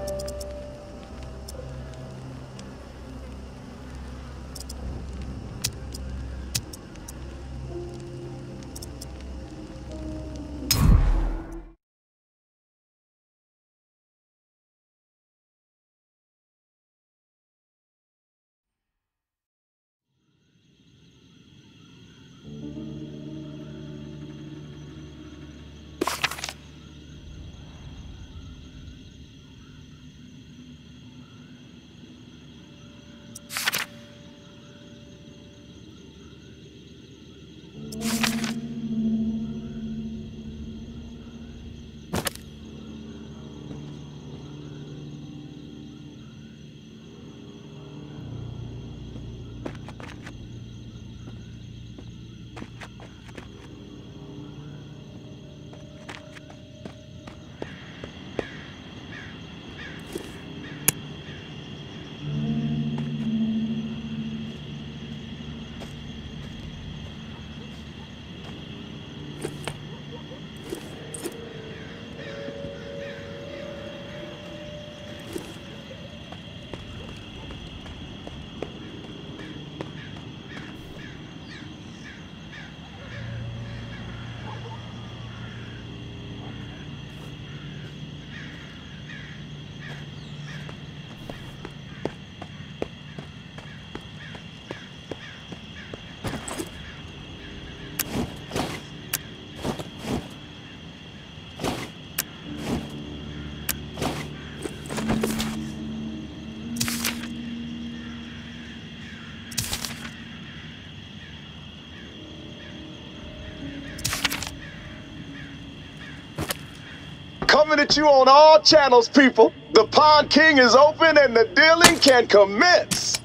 Coming at you on all channels, people. The Pawn King is open and the dealing can commence.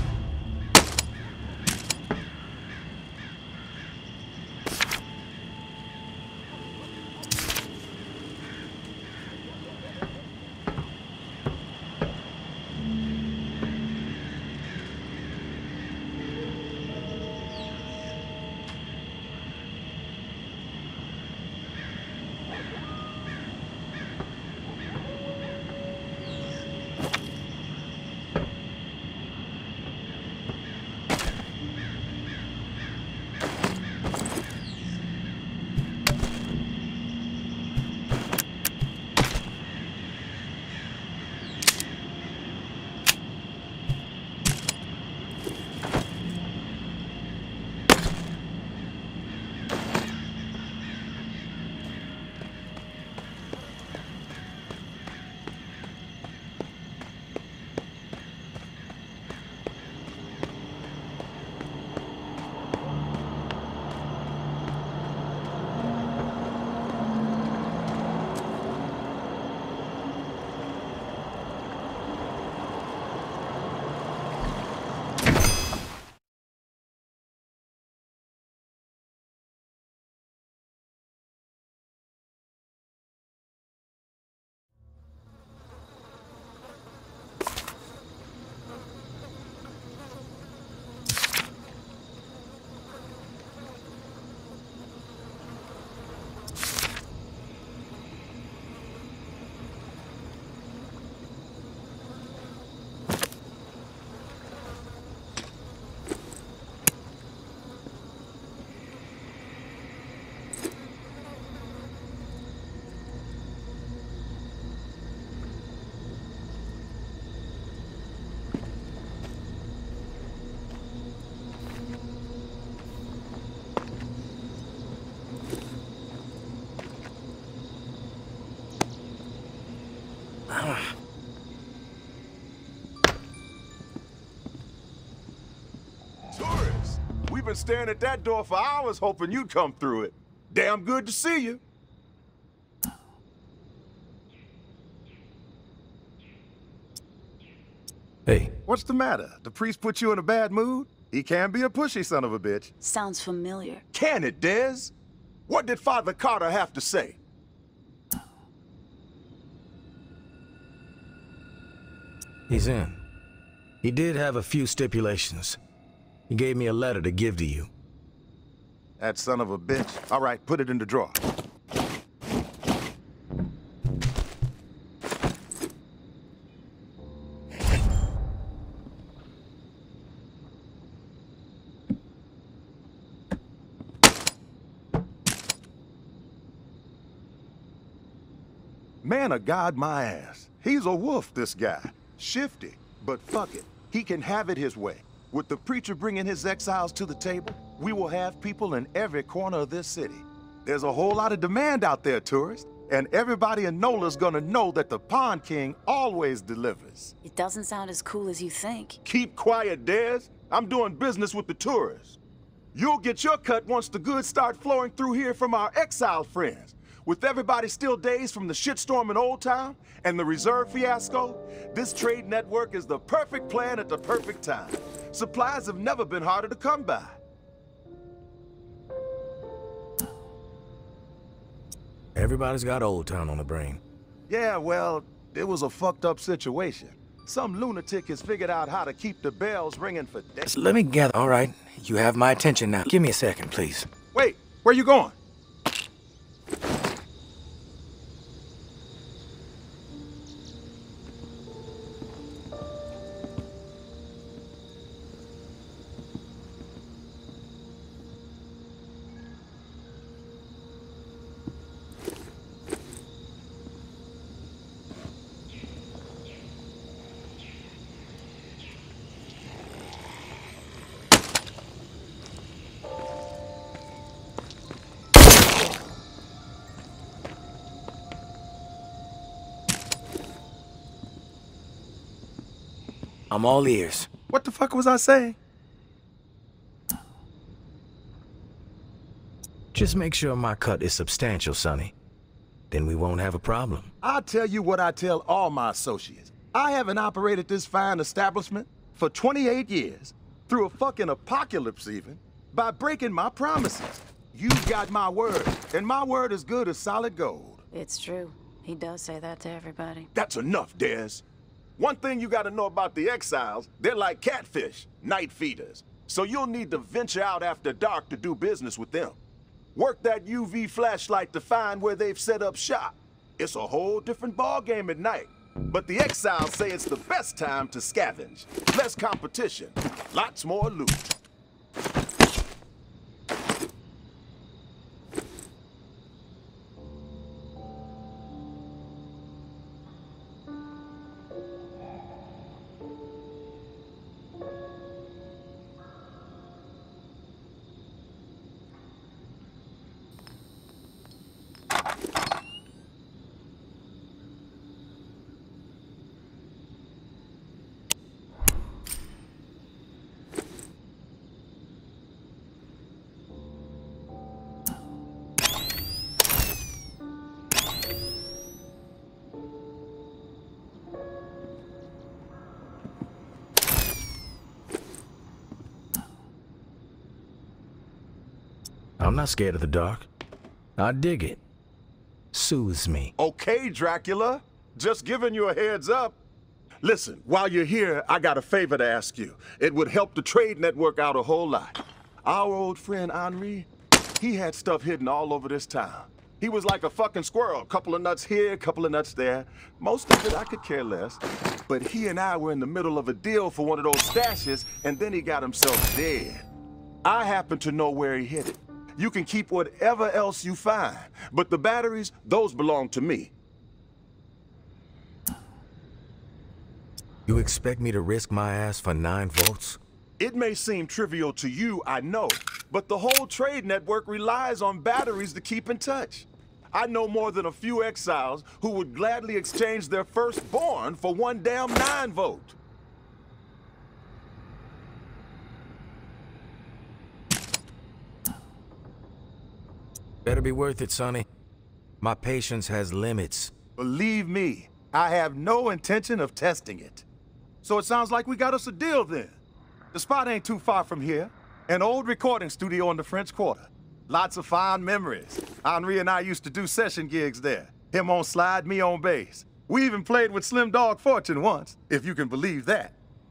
Tourists, we've been staring at that door for hours hoping you'd come through it. Damn good to see you. Hey. What's the matter? The priest put you in a bad mood? He can be a pushy son of a bitch. Sounds familiar. Can it, Dez? What did Father Carter have to say? He's in. He did have a few stipulations. He gave me a letter to give to you. That son of a bitch. All right, put it in the drawer. Man of God, my ass. He's a wolf, this guy. Shifty, but fuck it. He can have it his way. With the preacher bringing his exiles to the table, we will have people in every corner of this city. There's a whole lot of demand out there, tourists, and everybody in NOLA's gonna know that the Pond King always delivers. It doesn't sound as cool as you think. Keep quiet, Dez. I'm doing business with the tourists. You'll get your cut once the goods start flowing through here from our exiled friends. With everybody still dazed from the shitstorm in Old Town and the reserve fiasco, this trade network is the perfect plan at the perfect time. Supplies have never been harder to come by. Everybody's got Old Town on the brain. Yeah, well, it was a fucked up situation. Some lunatic has figured out how to keep the bells ringing for days. Let me gather. All right, you have my attention now. Give me a second, please. Wait, where you going? I'm all ears. What the fuck was I saying? Just make sure my cut is substantial, Sonny. Then we won't have a problem. I'll tell you what I tell all my associates. I haven't operated this fine establishment for 28 years, through a fucking apocalypse even, by breaking my promises. You got my word, and my word is good as solid gold. It's true. He does say that to everybody. That's enough, Dez. One thing you gotta know about the exiles, they're like catfish, night feeders. So you'll need to venture out after dark to do business with them. Work that UV flashlight to find where they've set up shop. It's a whole different ballgame at night. But the exiles say it's the best time to scavenge. Less competition, lots more loot. I'm not scared of the dark. I dig it. Soothes me. Okay, Dracula. Just giving you a heads up. Listen, while you're here, I got a favor to ask you. It would help the trade network out a whole lot. Our old friend Henri, he had stuff hidden all over this town. He was like a fucking squirrel. Couple of nuts here, couple of nuts there. Most of it I could care less. But he and I were in the middle of a deal for one of those stashes, and then he got himself dead. I happen to know where he hid it. You can keep whatever else you find, but the batteries, those belong to me. You expect me to risk my ass for 9 votes? It may seem trivial to you, I know, but the whole trade network relies on batteries to keep in touch. I know more than a few exiles who would gladly exchange their firstborn for one damn 9 vote. Better be worth it, Sonny. My patience has limits. Believe me, I have no intention of testing it. So it sounds like we got us a deal then. The spot ain't too far from here. An old recording studio in the French Quarter. Lots of fond memories. Henri and I used to do session gigs there. Him on slide, me on bass. We even played with Slim Dog Fortune once, if you can believe that.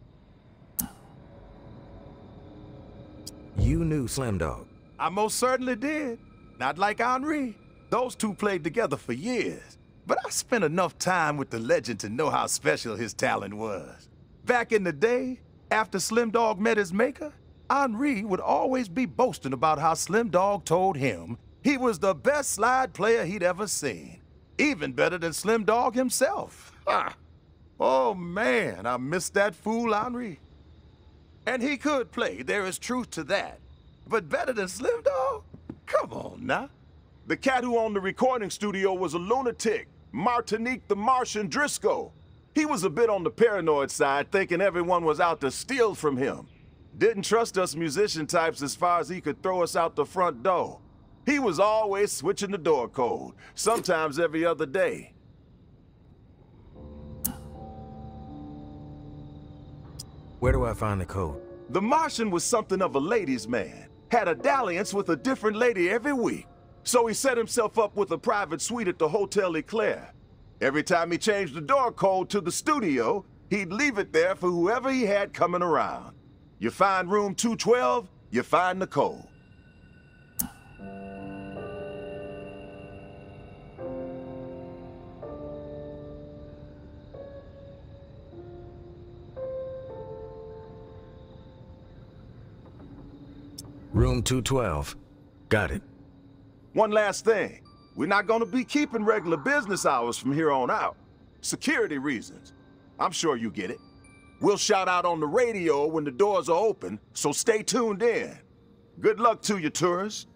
You knew Slim Dog? I most certainly did. Not like Henri. Those two played together for years. But I spent enough time with the legend to know how special his talent was. Back in the day, after Slim Dog met his maker, Henri would always be boasting about how Slim Dog told him he was the best slide player he'd ever seen. Even better than Slim Dog himself. Ha! Oh man, I missed that fool Henry. And he could play, there is truth to that. But better than Slim Dog? Come on now. The cat who owned the recording studio was a lunatic, Martinique the Martian Driscoll. He was a bit on the paranoid side, thinking everyone was out to steal from him. Didn't trust us musician types as far as he could throw us out the front door. He was always switching the door code, sometimes every other day. Where do I find the code? The Martian was something of a ladies' man, had a dalliance with a different lady every week. So he set himself up with a private suite at the Hotel Eclair. Every time he changed the door code to the studio, he'd leave it there for whoever he had coming around. You find room 212, you find the code. Room 212. Got it. One last thing. We're not gonna be keeping regular business hours from here on out. Security reasons. I'm sure you get it. We'll shout out on the radio when the doors are open, so stay tuned in. Good luck to you, tourists.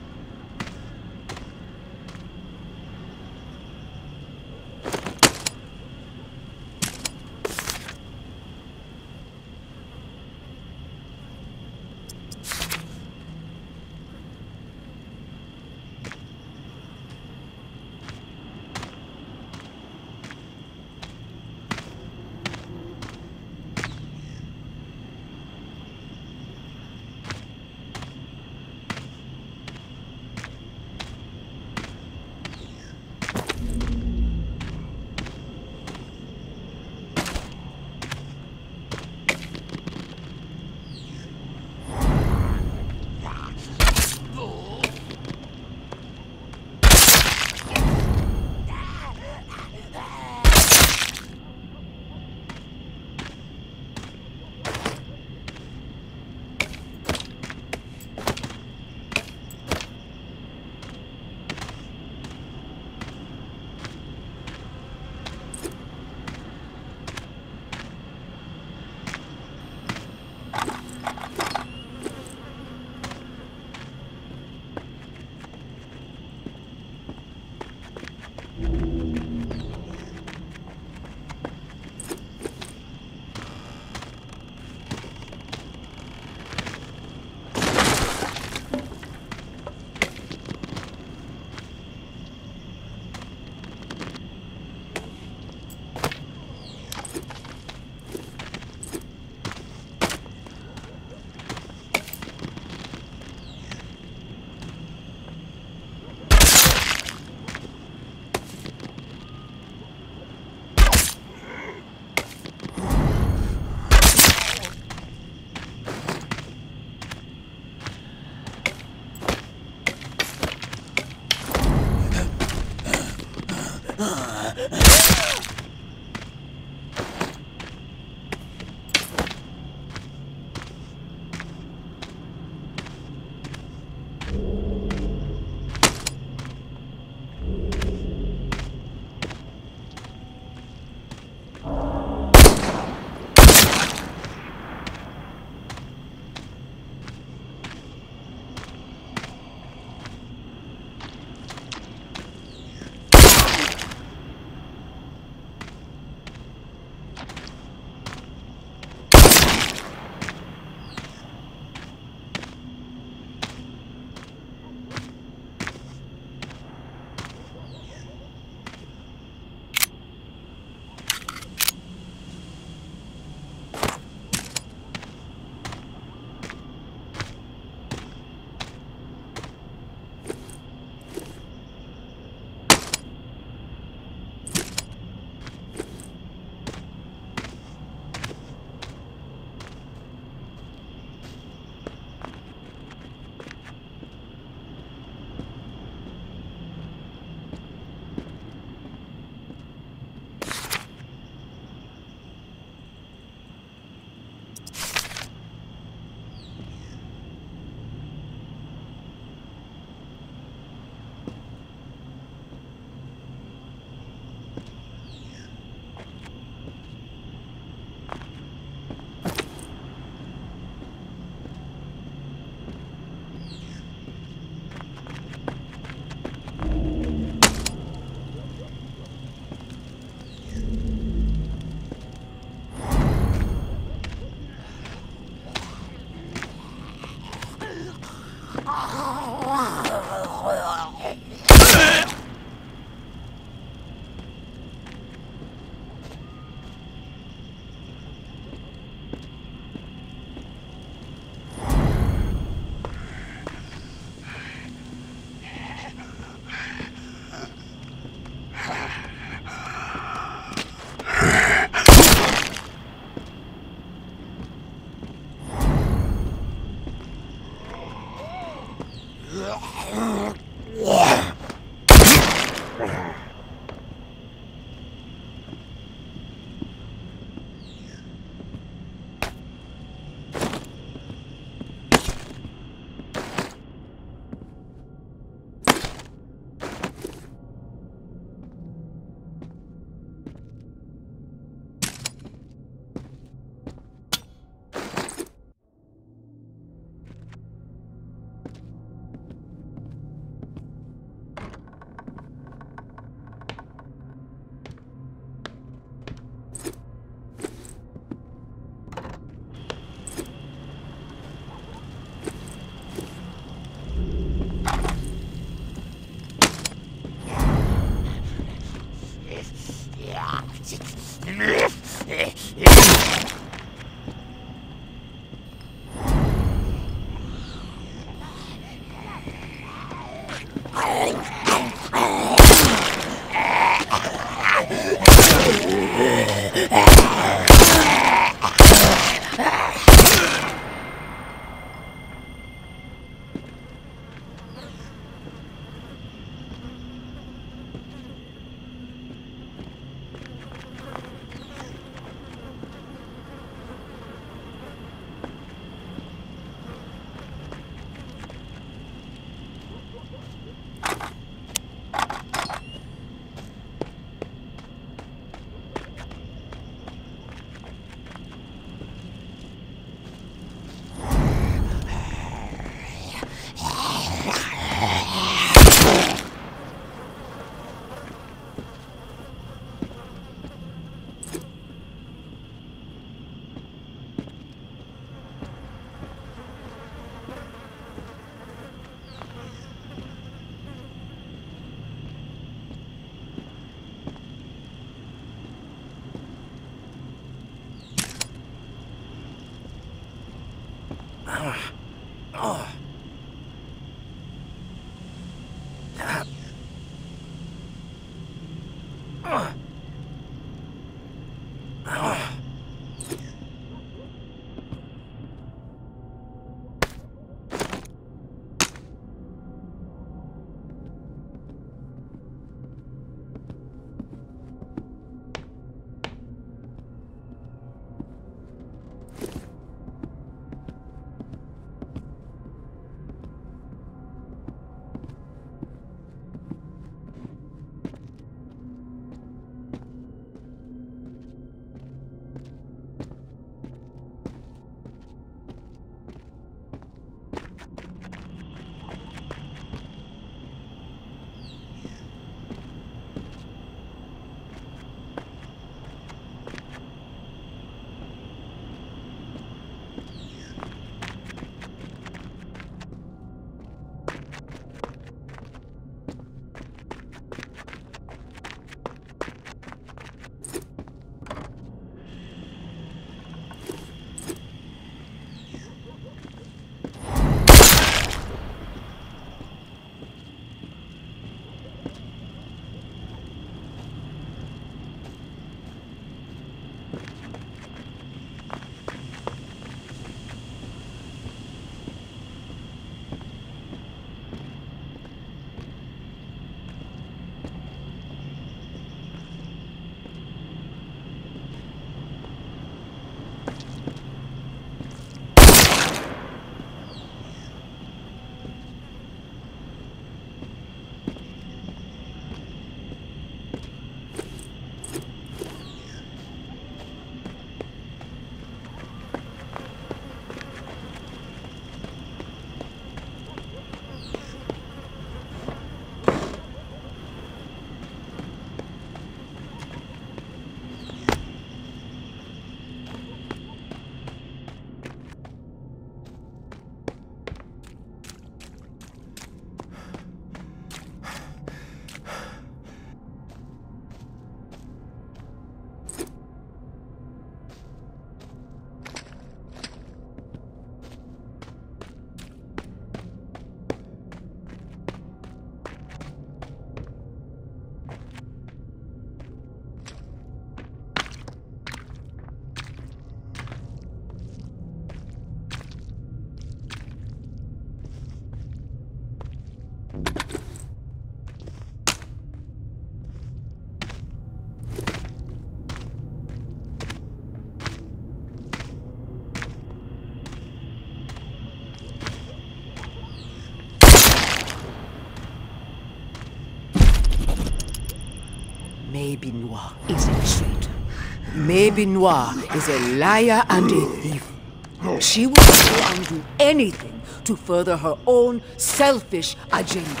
Maybe Noir is a traitor. Maybe Noir is a liar and a thief. She will go and do anything to further her own selfish agenda.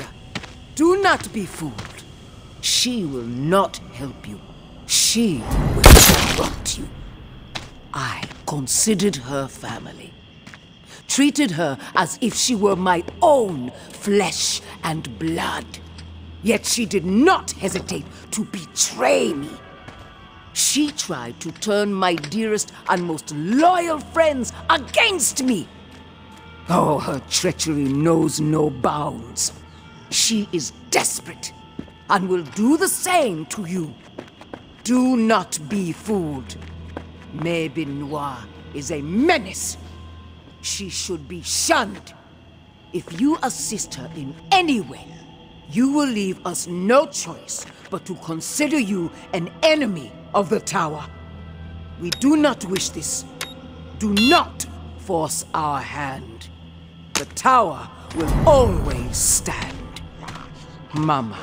Do not be fooled. She will not help you. She will corrupt you. I considered her family. Treated her as if she were my own flesh and blood. Yet she did not hesitate to betray me. She tried to turn my dearest and most loyal friends against me. Oh, her treachery knows no bounds. She is desperate and will do the same to you. Do not be fooled. Maybin Noir is a menace. She should be shunned. If you assist her in any way, you will leave us no choice but to consider you an enemy of the Tower. We do not wish this. Do not force our hand. The Tower will always stand. Mama.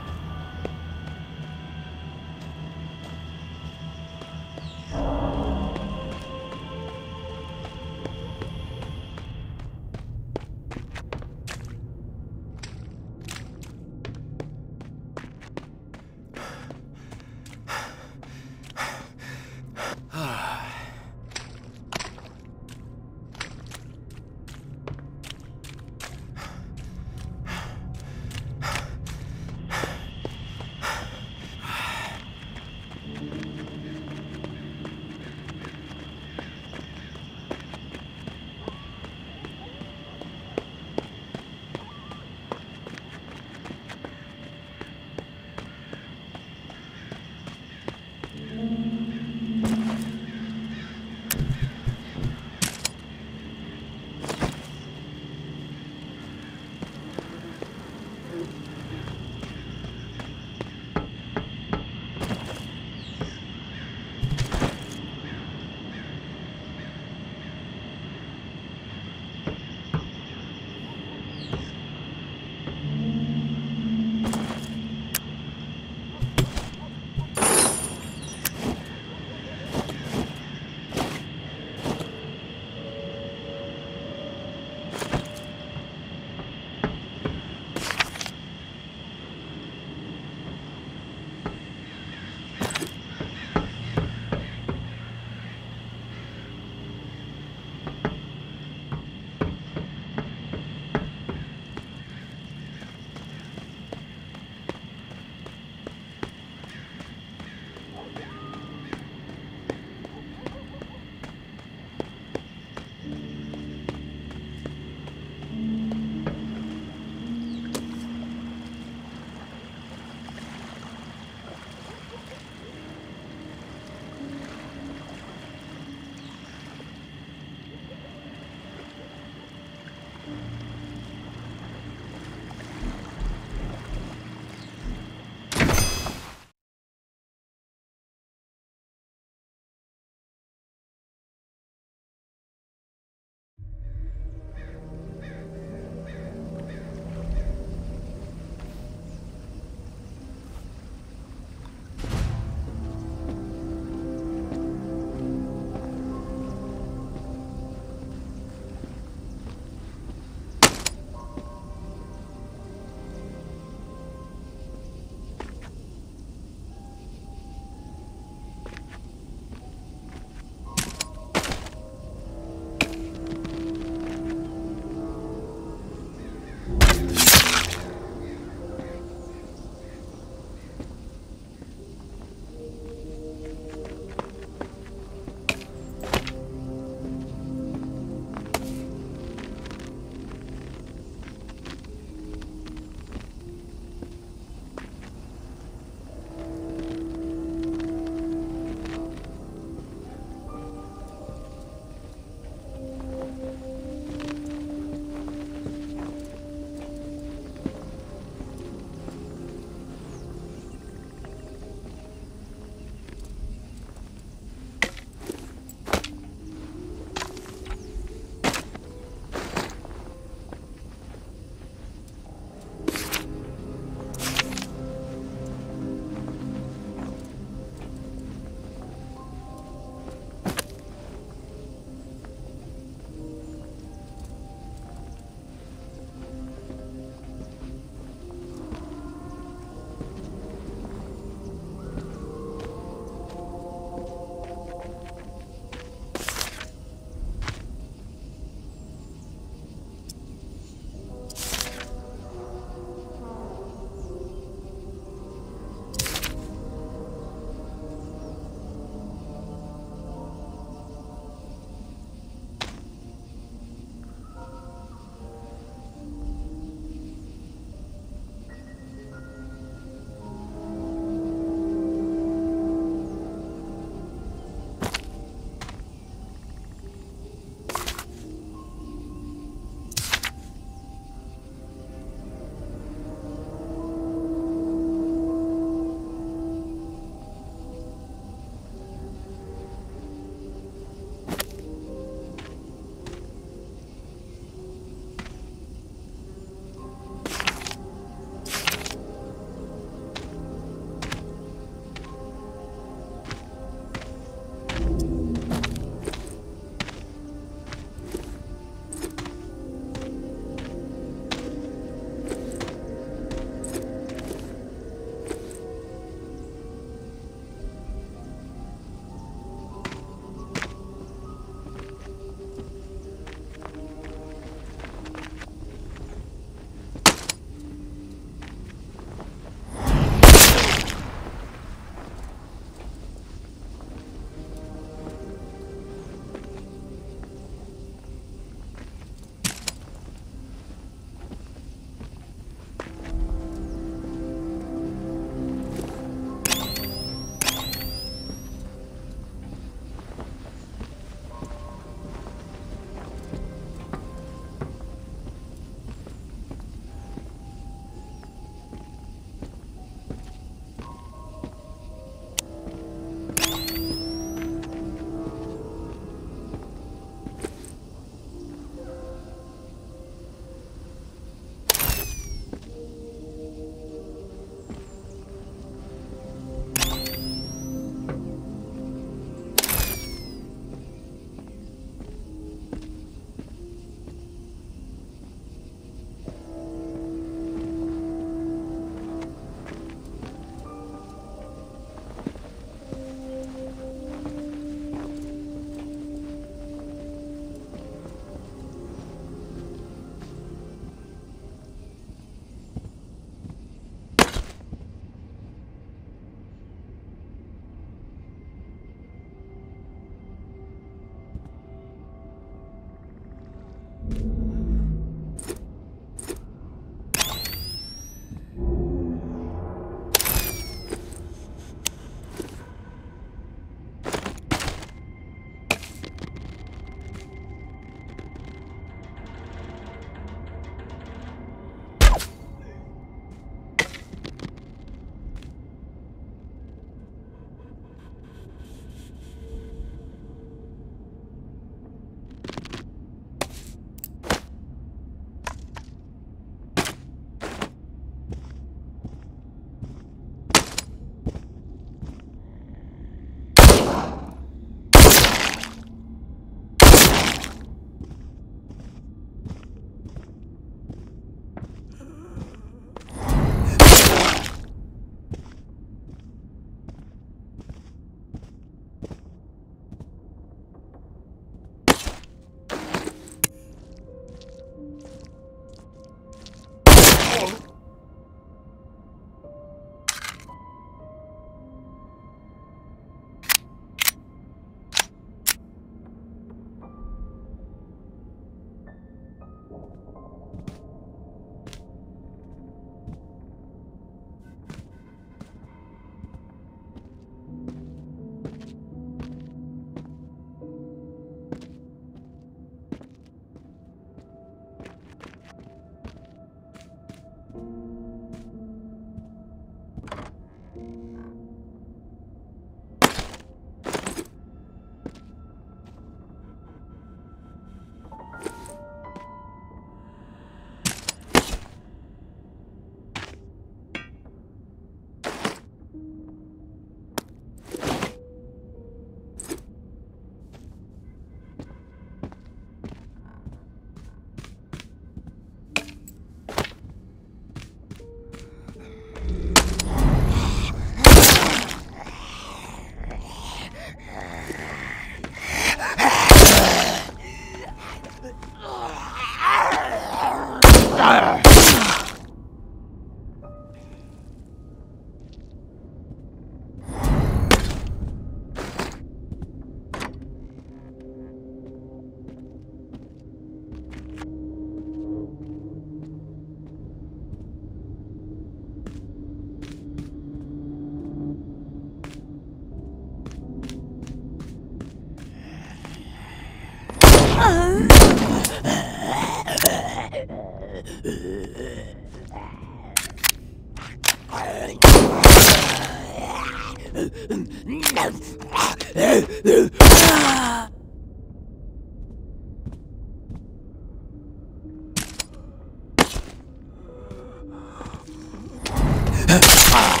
Ah!